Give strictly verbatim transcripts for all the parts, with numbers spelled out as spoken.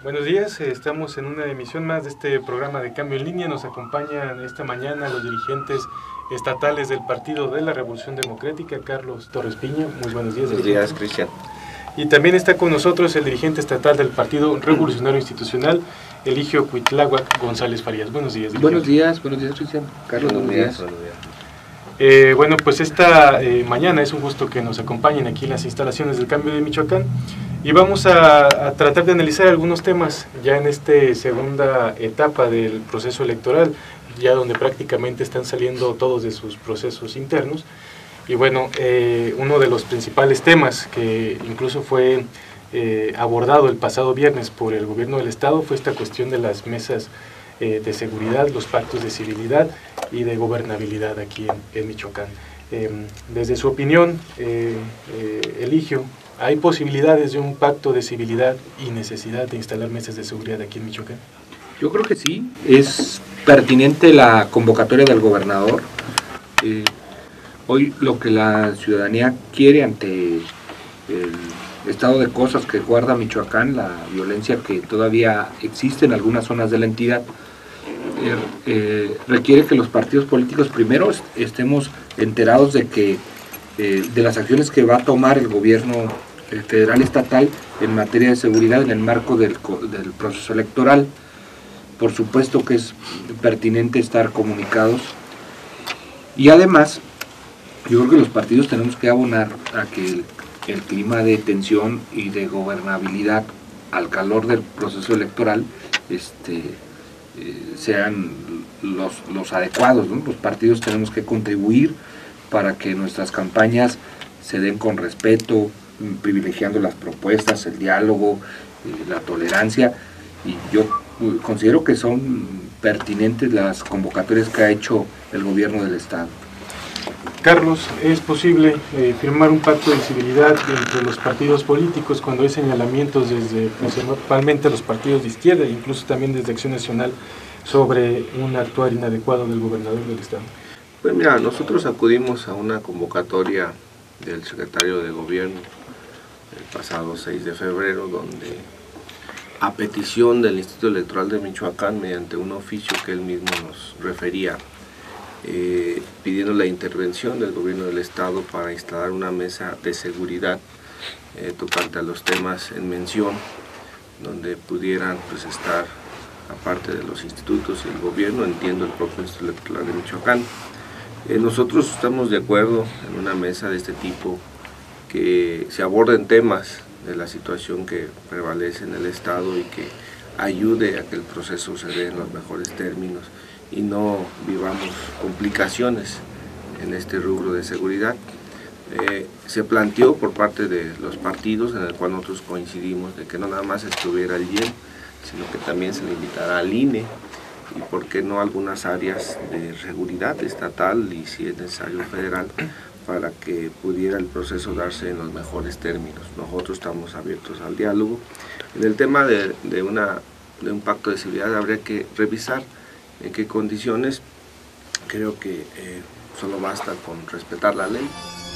Buenos días, estamos en una emisión más de este programa de Cambio en Línea. Nos acompañan esta mañana los dirigentes estatales del Partido de la Revolución Democrática, Carlos Torres Piña. Muy buenos días. Buenos días, Cristian. Y también está con nosotros el dirigente estatal del Partido Revolucionario Institucional, Eligio Cuitláhuac González Farías. Buenos días, dirigente. Buenos días, buenos días, Cristian. Carlos, buenos, buenos días. días. Buenos días. Eh, bueno, pues esta eh, mañana es un gusto que nos acompañen aquí en las instalaciones del Cambio de Michoacán y vamos a, a tratar de analizar algunos temas ya en esta segunda etapa del proceso electoral, ya donde prácticamente están saliendo todos de sus procesos internos. Y bueno, eh, uno de los principales temas que incluso fue eh, abordado el pasado viernes por el gobierno del estado fue esta cuestión de las mesas eh, de seguridad, los pactos de civilidad y de gobernabilidad aquí en, en Michoacán. Eh, desde su opinión, eh, eh, Eligio, ¿hay posibilidades de un pacto de civilidad y necesidad de instalar mesas de seguridad aquí en Michoacán? Yo creo que sí, es pertinente la convocatoria del gobernador. Eh, hoy lo que la ciudadanía quiere ante el estado de cosas que guarda Michoacán, la violencia que todavía existe en algunas zonas de la entidad, eh, eh, requiere que los partidos políticos primero estemos enterados de que eh, de las acciones que va a tomar el gobierno federal estatal en materia de seguridad en el marco del, del proceso electoral. Por supuesto que es pertinente estar comunicados y además yo creo que los partidos tenemos que abonar a que el, el clima de tensión y de gobernabilidad al calor del proceso electoral este, eh, sean los, los adecuados, ¿no? Los partidos tenemos que contribuir para que nuestras campañas se den con respeto, privilegiando las propuestas, el diálogo, eh, la tolerancia, y yo considero que son pertinentes las convocatorias que ha hecho el gobierno del estado. Carlos, ¿es posible eh, firmar un pacto de civilidad entre los partidos políticos cuando hay señalamientos desde principalmente los partidos de izquierda e incluso también desde Acción Nacional sobre un actuar inadecuado del gobernador del estado? Pues mira, nosotros acudimos a una convocatoria del secretario de gobierno el pasado seis de febrero, donde a petición del Instituto Electoral de Michoacán, mediante un oficio que él mismo nos refería, eh, pidiendo la intervención del gobierno del estado para instalar una mesa de seguridad eh, tocante a los temas en mención, donde pudieran pues estar, aparte de los institutos y el gobierno, entiendo el propio Instituto Electoral de Michoacán. Eh, nosotros estamos de acuerdo en una mesa de este tipo, que se aborden temas de la situación que prevalece en el estado y que ayude a que el proceso se dé en los mejores términos y no vivamos complicaciones en este rubro de seguridad. Eh, se planteó por parte de los partidos, en el cual nosotros coincidimos, de que no nada más estuviera el I E M, sino que también se le invitará al I N E y por qué no algunas áreas de seguridad estatal y si es necesario federal, para que pudiera el proceso darse en los mejores términos. Nosotros estamos abiertos al diálogo. En el tema de, de, una, de un pacto de civilidad habría que revisar en qué condiciones. Creo que eh, solo basta con respetar la ley.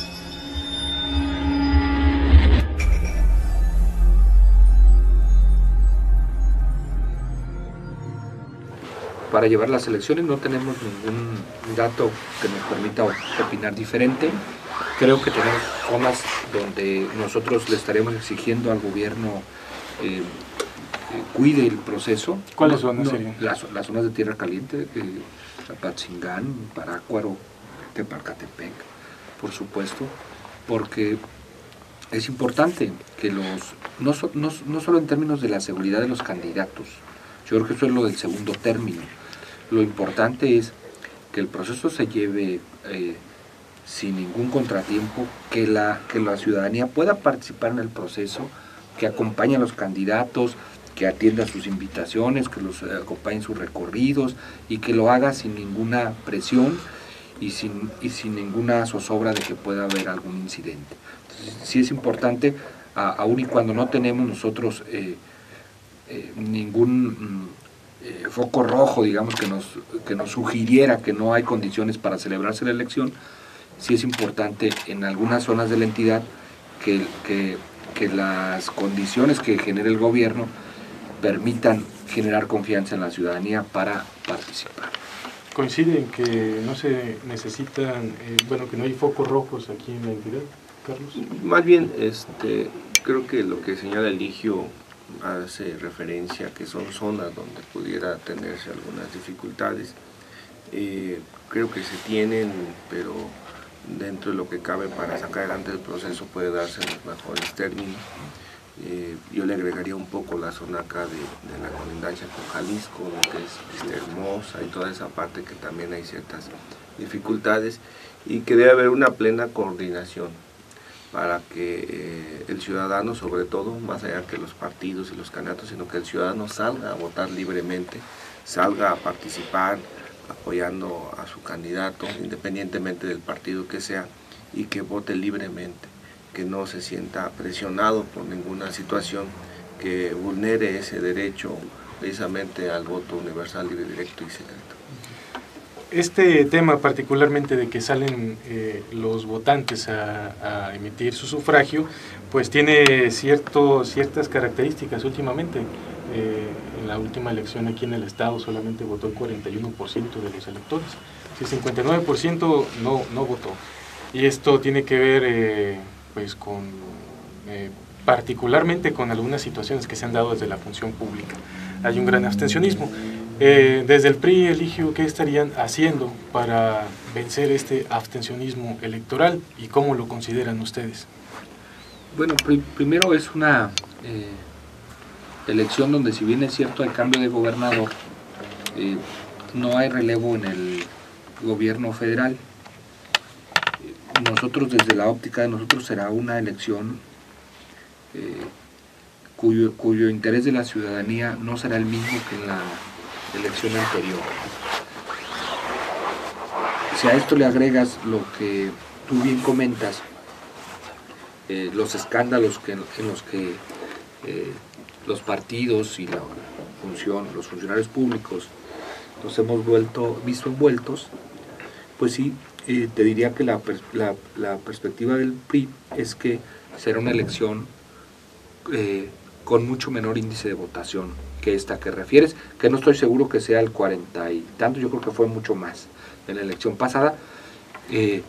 Para llevar las elecciones no tenemos ningún dato que nos permita opinar diferente. Creo que tenemos zonas donde nosotros le estaremos exigiendo al gobierno eh, eh, cuide el proceso. ¿Cuáles no, zonas no, serían? Las, las zonas de tierra caliente, eh, Apatzingán, Parácuaro, Tepalcatepec, por supuesto, porque es importante que los, no, so, no, no solo en términos de la seguridad de los candidatos, yo creo que eso es lo del segundo término. Lo importante es que el proceso se lleve eh, sin ningún contratiempo, que la, que la ciudadanía pueda participar en el proceso, que acompañe a los candidatos, que atienda sus invitaciones, que los eh, acompañe en sus recorridos y que lo haga sin ninguna presión y sin, y sin ninguna zozobra de que pueda haber algún incidente. Entonces, sí es importante, a, aun y cuando no tenemos nosotros eh, eh, ningún eh, foco rojo, digamos, que nos, que nos sugiriera que no hay condiciones para celebrarse la elección, sí es importante en algunas zonas de la entidad que, que, que las condiciones que genere el gobierno permitan generar confianza en la ciudadanía para participar. ¿Coinciden que no se necesitan, eh, bueno, que no hay focos rojos aquí en la entidad, Carlos? Más bien, este, creo que lo que señala Eligio hace referencia a que son zonas donde pudiera tenerse algunas dificultades. Eh, creo que se tienen, pero dentro de lo que cabe para sacar adelante el proceso puede darse en los mejores términos. Eh, yo le agregaría un poco la zona acá de, de la colindancia con Jalisco, lo que es Vista Hermosa y toda esa parte que también hay ciertas dificultades y que debe haber una plena coordinación para que eh, el ciudadano, sobre todo, más allá que los partidos y los candidatos, sino que el ciudadano salga a votar libremente, salga a participar apoyando a su candidato, independientemente del partido que sea, y que vote libremente, que no se sienta presionado por ninguna situación que vulnere ese derecho precisamente al voto universal, libre, directo y secreto. Este tema particularmente de que salen eh, los votantes a, a emitir su sufragio, pues tiene cierto, ciertas características últimamente. Eh, en la última elección aquí en el estado solamente votó el cuarenta y uno por ciento de los electores, el cincuenta y nueve por ciento no, no votó. Y esto tiene que ver eh, pues con, eh, particularmente con algunas situaciones que se han dado desde la función pública. Hay un gran abstencionismo. Eh, desde el P R I, Eligio, ¿qué estarían haciendo para vencer este abstencionismo electoral y cómo lo consideran ustedes? Bueno, pr primero es una eh, elección donde, si bien es cierto, hay cambio de gobernador, eh, no hay relevo en el gobierno federal. Nosotros, desde la óptica de nosotros, será una elección eh, cuyo, cuyo interés de la ciudadanía no será el mismo que en la elección anterior. Si a esto le agregas lo que tú bien comentas, eh, los escándalos que, en los que eh, los partidos y la función, los funcionarios públicos nos hemos vuelto, visto envueltos, pues sí, eh, te diría que la, la, la perspectiva del P R I es que será una elección eh, con mucho menor índice de votación que esta que refieres, que no estoy seguro que sea el cuarenta y tanto, yo creo que fue mucho más en la elección pasada, eh,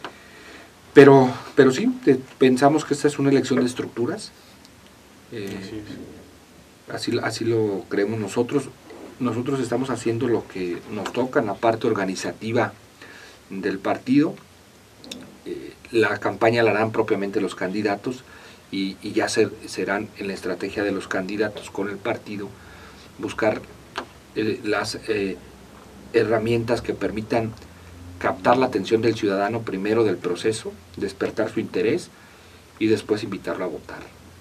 pero, pero sí, te, pensamos que esta es una elección de estructuras, eh, así, así lo creemos nosotros. Nosotros estamos haciendo lo que nos toca en la parte organizativa del partido, eh, la campaña la harán propiamente los candidatos, y, y ya ser, serán en la estrategia de los candidatos con el partido buscar eh, las eh, herramientas que permitan captar la atención del ciudadano primero del proceso, despertar su interés y después invitarlo a votar.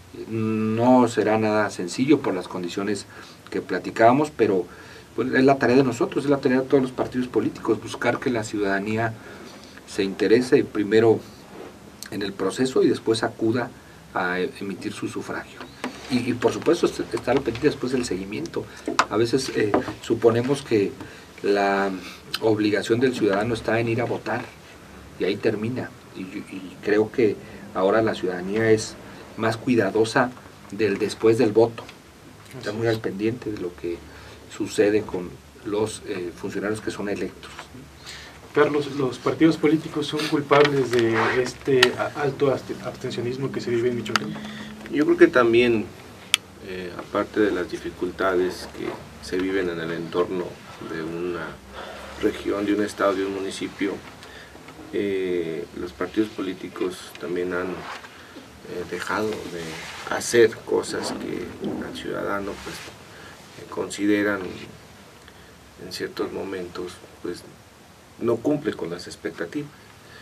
No será nada sencillo por las condiciones que platicábamos, pero pues, es la tarea de nosotros, es la tarea de todos los partidos políticos, buscar que la ciudadanía se interese primero en el proceso y después acuda a emitir su sufragio. Y, y por supuesto estar pendiente después del seguimiento. A veces eh, suponemos que la obligación del ciudadano está en ir a votar y ahí termina. Y, y creo que ahora la ciudadanía es más cuidadosa del después del voto. Está muy al pendiente de lo que sucede con los eh, funcionarios que son electos. Carlos, ¿los partidos políticos son culpables de este alto abstencionismo que se vive en Michoacán? Yo creo que también, eh, aparte de las dificultades que se viven en el entorno de una región, de un estado, de un municipio, eh, los partidos políticos también han eh, dejado de hacer cosas que al ciudadano pues eh, consideran en ciertos momentos pues no cumple con las expectativas.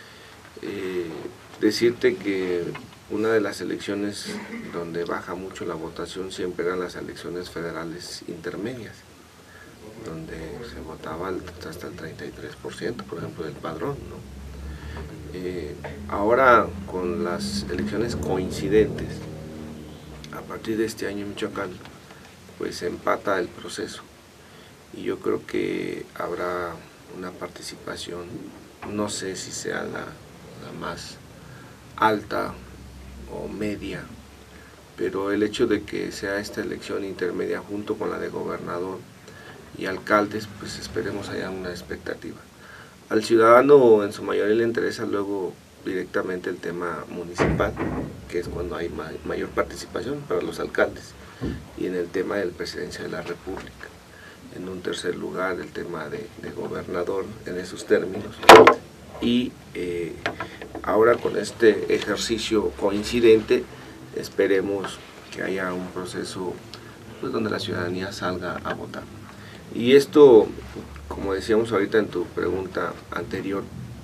Eh, decirte que una de las elecciones donde baja mucho la votación siempre eran las elecciones federales intermedias, donde se votaba hasta el treinta y tres por ciento, por ejemplo, del padrón, ¿no? Eh, ahora, con las elecciones coincidentes, a partir de este año en Michoacán, pues se empata el proceso. Y yo creo que habrá una participación, no sé si sea la, la más alta o media, pero el hecho de que sea esta elección intermedia junto con la de gobernador y alcaldes, pues esperemos haya una expectativa. Al ciudadano en su mayoría le interesa luego directamente el tema municipal, que es cuando hay ma mayor participación para los alcaldes, y en el tema del presidencia de la República. En un tercer lugar el tema de, de gobernador en esos términos, y eh, ahora con este ejercicio coincidente esperemos que haya un proceso pues, donde la ciudadanía salga a votar. Y esto, como decíamos ahorita en tu pregunta anterior,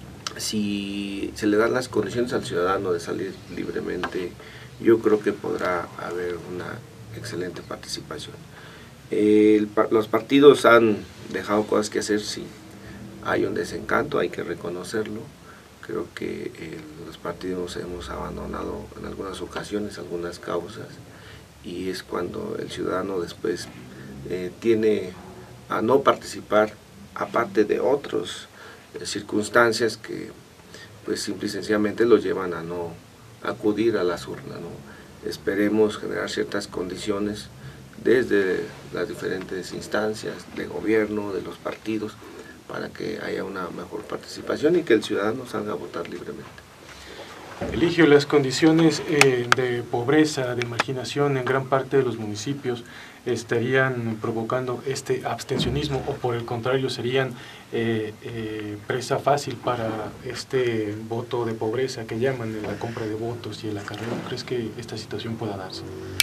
si se le dan las condiciones al ciudadano de salir libremente, yo creo que podrá haber una excelente participación. El, los partidos han dejado cosas que hacer, sí, hay un desencanto, hay que reconocerlo. Creo que eh, los partidos hemos abandonado en algunas ocasiones algunas causas, y es cuando el ciudadano después eh, tiene a no participar, aparte de otras eh, circunstancias que pues simple y sencillamente los llevan a no acudir a las urnas, ¿no? Esperemos generar ciertas condiciones desde las diferentes instancias de gobierno, de los partidos, para que haya una mejor participación y que el ciudadano salga a votar libremente. Eligio, las condiciones eh, de pobreza, de marginación en gran parte de los municipios estarían provocando este abstencionismo, o por el contrario serían eh, eh, presa fácil para este voto de pobreza que llaman en la compra de votos y el acarreo. ¿Crees que esta situación pueda darse?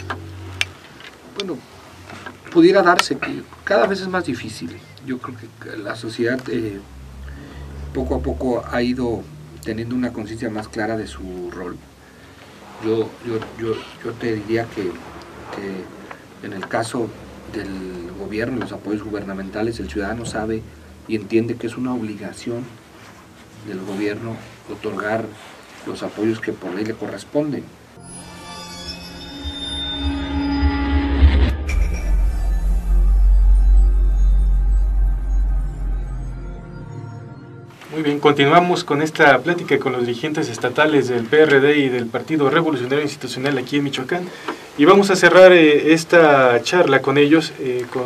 Bueno, pudiera darse, que cada vez es más difícil. Yo creo que la sociedad eh, poco a poco ha ido teniendo una conciencia más clara de su rol. Yo, yo, yo, yo te diría que, que en el caso del gobierno y los apoyos gubernamentales, el ciudadano sabe y entiende que es una obligación del gobierno otorgar los apoyos que por ley le corresponden. Muy bien, continuamos con esta plática con los dirigentes estatales del P R D y del Partido Revolucionario Institucional aquí en Michoacán, y vamos a cerrar eh, esta charla con ellos eh, con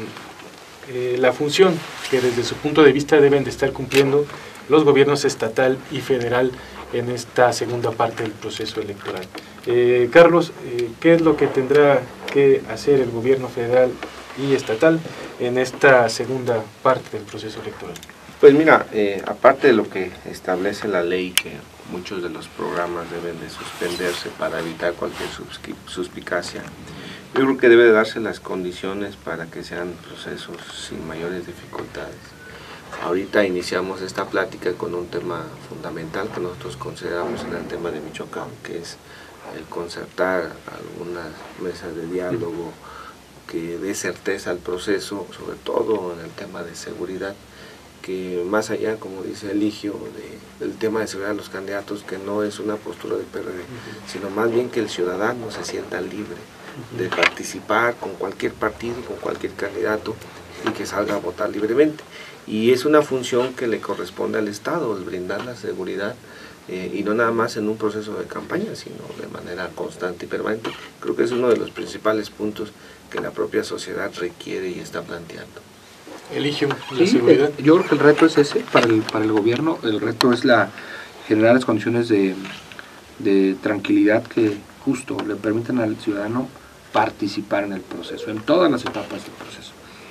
eh, la función que desde su punto de vista deben de estar cumpliendo los gobiernos estatal y federal en esta segunda parte del proceso electoral. Eh, Carlos, eh, ¿qué es lo que tendrá que hacer el gobierno federal y estatal en esta segunda parte del proceso electoral? Pues mira, eh, aparte de lo que establece la ley, que muchos de los programas deben de suspenderse para evitar cualquier suspicacia, yo creo que debe de darse las condiciones para que sean procesos sin mayores dificultades. Ahorita iniciamos esta plática con un tema fundamental que nosotros consideramos en el tema de Michoacán, que es el concertar algunas mesas de diálogo que dé certeza al proceso, sobre todo en el tema de seguridad, que más allá, como dice Eligio, de, del tema de seguridad de los candidatos, que no es una postura del P R D, uh-huh. sino más bien que el ciudadano se sienta libre uh-huh. de participar con cualquier partido, con cualquier candidato, y que salga a votar libremente. Y es una función que le corresponde al Estado, el brindar la seguridad, eh, y no nada más en un proceso de campaña, sino de manera constante y permanente. Creo que es uno de los principales puntos que la propia sociedad requiere y está planteando. Eligio la sí, seguridad. Eh, yo creo que el reto es ese para el, para el gobierno. El reto es la generar las condiciones de, de tranquilidad que justo le permitan al ciudadano participar en el proceso, en todas las etapas del proceso.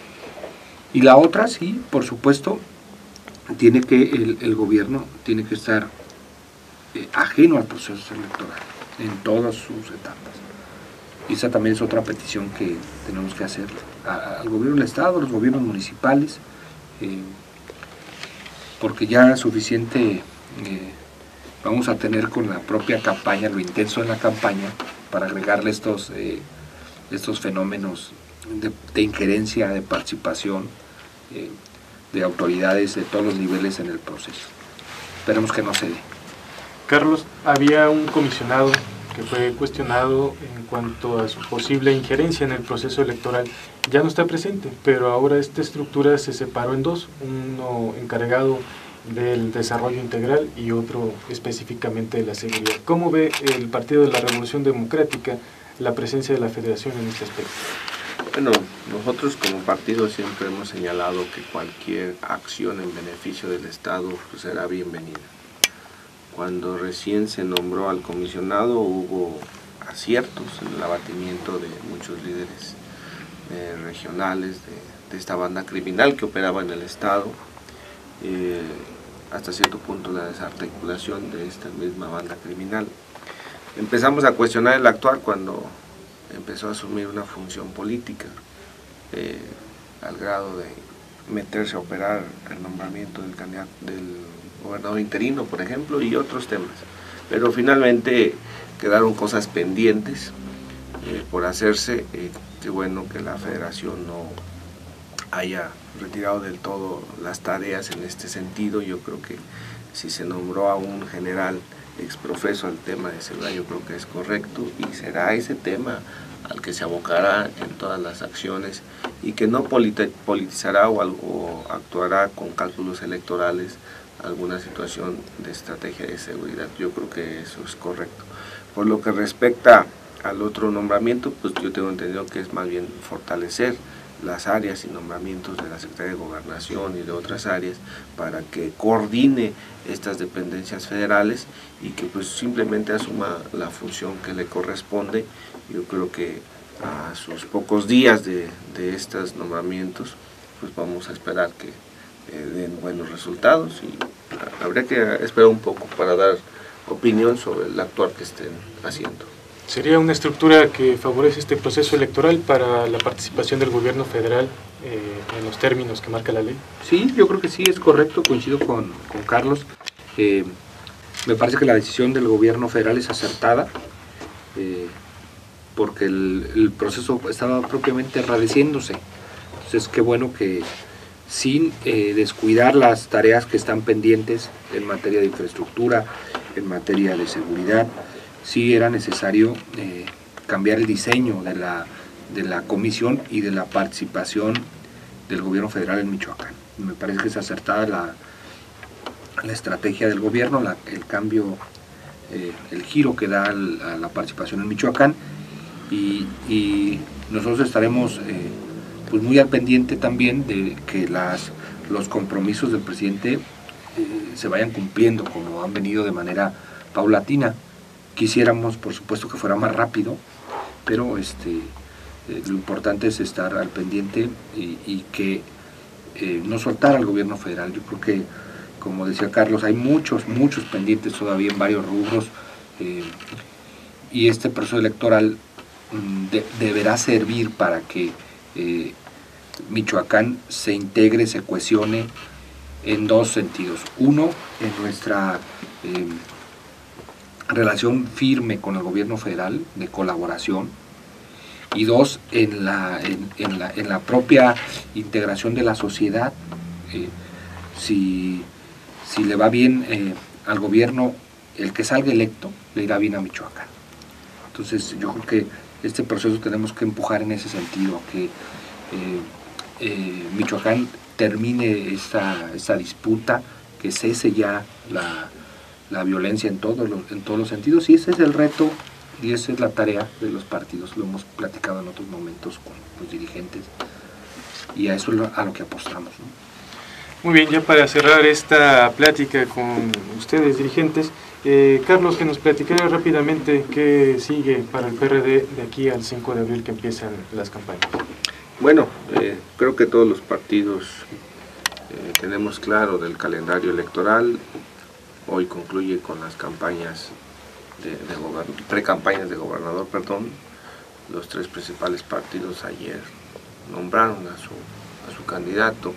Y la otra, sí, por supuesto, tiene que el, el gobierno tiene que estar eh, ajeno al proceso electoral en todas sus etapas. Y esa también es otra petición que tenemos que hacer a, al gobierno del Estado, a los gobiernos municipales, eh, porque ya suficiente eh, vamos a tener con la propia campaña, lo intenso de la campaña, para agregarle estos, eh, estos fenómenos de, de injerencia, de participación, eh, de autoridades de todos los niveles en el proceso. Esperemos que no se dé. Carlos, había un comisionado que fue cuestionado en cuanto a su posible injerencia en el proceso electoral. Ya no está presente, pero ahora esta estructura se separó en dos, uno encargado del desarrollo integral y otro específicamente de la seguridad. ¿Cómo ve el Partido de la Revolución Democrática la presencia de la federación en este aspecto? Bueno, nosotros como partido siempre hemos señalado que cualquier acción en beneficio del Estado pues, será bienvenida. Cuando recién se nombró al comisionado hubo aciertos en el abatimiento de muchos líderes eh, regionales de, de esta banda criminal que operaba en el Estado, eh, hasta cierto punto la desarticulación de esta misma banda criminal. Empezamos a cuestionar el actual cuando empezó a asumir una función política, eh, al grado de meterse a operar el nombramiento del candidato, del gobernador interino, por ejemplo, y otros temas. Pero finalmente quedaron cosas pendientes eh, por hacerse. Eh, qué bueno que la federación no haya retirado del todo las tareas en este sentido. Yo creo que si se nombró a un general exprofeso al tema de seguridad, yo creo que es correcto y será ese tema al que se abocará en todas las acciones y que no politizará o, o actuará con cálculos electorales alguna situación de estrategia de seguridad. Yo creo que eso es correcto. Por lo que respecta al otro nombramiento, pues yo tengo entendido que es más bien fortalecer las áreas y nombramientos de la Secretaría de Gobernación y de otras áreas para que coordine estas dependencias federales y que pues simplemente asuma la función que le corresponde. Yo creo que a sus pocos días de, de estos nombramientos pues vamos a esperar que eh, den buenos resultados y habría que esperar un poco para dar opinión sobre el actuar que estén haciendo. ¿Sería una estructura que favorece este proceso electoral para la participación del gobierno federal eh, en los términos que marca la ley? Sí, yo creo que sí, es correcto, coincido con, con Carlos. Eh, me parece que la decisión del gobierno federal es acertada, eh, porque el, el proceso estaba propiamente enradeciéndose. Entonces, qué bueno que sin eh, descuidar las tareas que están pendientes en materia de infraestructura, en materia de seguridad, sí era necesario eh, cambiar el diseño de la, de la comisión y de la participación del gobierno federal en Michoacán. Me parece que es acertada la, la estrategia del gobierno, la, el cambio, eh, el giro que da al, a la participación en Michoacán y, y nosotros estaremos eh, pues muy al pendiente también de que las, los compromisos del presidente eh, se vayan cumpliendo como han venido de manera paulatina. Quisiéramos, por supuesto, que fuera más rápido, pero este, eh, lo importante es estar al pendiente y, y que eh, no soltar al gobierno federal. Yo creo que, como decía Carlos, hay muchos, muchos pendientes todavía en varios rubros eh, y este proceso electoral mm, de, deberá servir para que eh, Michoacán se integre, se cohesione en dos sentidos. Uno, en nuestra eh, relación firme con el gobierno federal de colaboración, y dos, en la, en, en la, en la propia integración de la sociedad. Eh, si, si le va bien eh, al gobierno, el que salga electo, le irá bien a Michoacán. Entonces yo creo que este proceso tenemos que empujar en ese sentido, que eh, eh, Michoacán termine esta, esta disputa, que cese ya la la violencia en todos los, en todos los sentidos, y ese es el reto y esa es la tarea de los partidos. Lo hemos platicado en otros momentos con los dirigentes y a eso es lo, a lo que apostamos, ¿no? Muy bien, ya para cerrar esta plática con ustedes dirigentes, eh, Carlos, que nos platicara rápidamente qué sigue para el P R D de aquí al cinco de abril que empiezan las campañas. Bueno, eh, creo que todos los partidos eh, tenemos claro del calendario electoral. Hoy concluye con las campañas de, de pre-campañas de gobernador, perdón. Los tres principales partidos ayer nombraron a su, a su candidato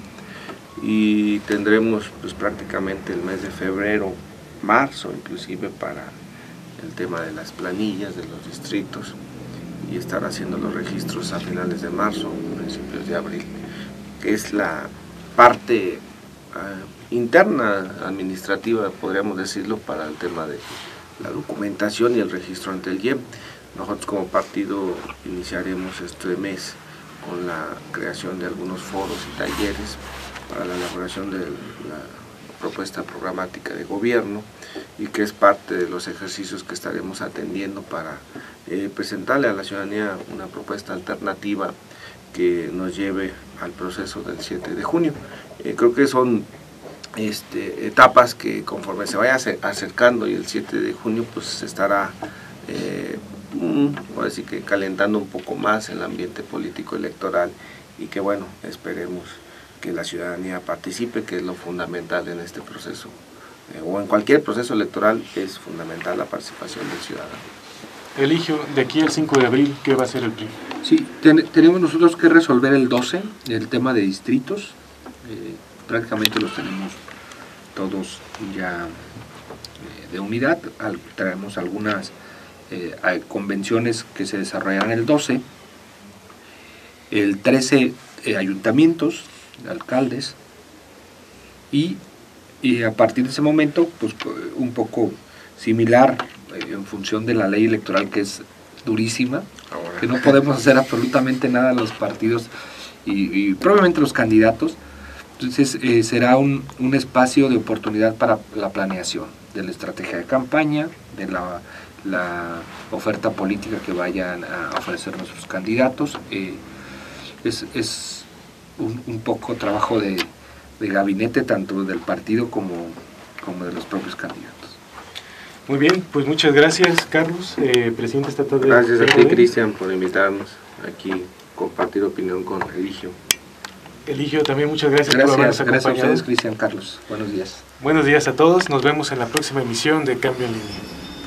y tendremos pues prácticamente el mes de febrero, marzo inclusive para el tema de las planillas de los distritos y estar haciendo los registros a finales de marzo, principios de abril, que es la parte uh, interna administrativa, podríamos decirlo, para el tema de la documentación y el registro ante el I E M. Nosotros como partido iniciaremos este mes con la creación de algunos foros y talleres para la elaboración de la propuesta programática de gobierno y que es parte de los ejercicios que estaremos atendiendo para eh, presentarle a la ciudadanía una propuesta alternativa que nos lleve al proceso del siete de junio. Eh, creo que son este, etapas que conforme se vaya acercando y el siete de junio pues se estará eh, por decir que calentando un poco más el ambiente político electoral y que bueno, esperemos que la ciudadanía participe, que es lo fundamental en este proceso, eh, o en cualquier proceso electoral es fundamental la participación del ciudadano. Eligio, de aquí al cinco de abril, ¿qué va a ser el P R I? Sí, ten, tenemos nosotros que resolver el doce, el tema de distritos, eh, prácticamente los tenemos todos ya eh, de unidad, al, traemos algunas eh, hay convenciones que se desarrollarán el doce, el trece eh, ayuntamientos, alcaldes, y, y a partir de ese momento, pues un poco similar eh, en función de la ley electoral que es durísima, ahora, que no podemos hacer absolutamente nada los partidos y, y probablemente los candidatos. Entonces eh, será un, un espacio de oportunidad para la planeación de la estrategia de campaña, de la, la oferta política que vayan a ofrecer nuestros candidatos. Eh, es, es un, un poco trabajo de, de gabinete, tanto del partido como, como de los propios candidatos. Muy bien, pues muchas gracias, Carlos, eh, presidente estatal de... Gracias a ti, Cristian, por invitarnos aquí, compartir opinión con Eligio. Eligio, también muchas gracias, gracias por habernos acompañado. Gracias a ustedes, Cristian, Carlos. Buenos días. Buenos días a todos, nos vemos en la próxima emisión de Cambio en Línea.